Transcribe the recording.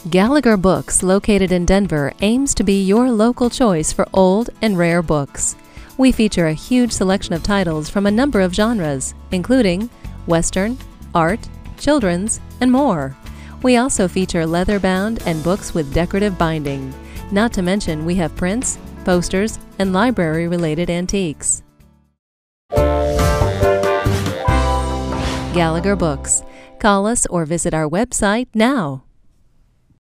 Gallagher Books, located in Denver, aims to be your local choice for old and rare books. We feature a huge selection of titles from a number of genres, including Western, art, children's, and more. We also feature leather-bound and books with decorative binding. Not to mention, we have prints, posters, and library-related antiques. Gallagher Books. Call us or visit our website now.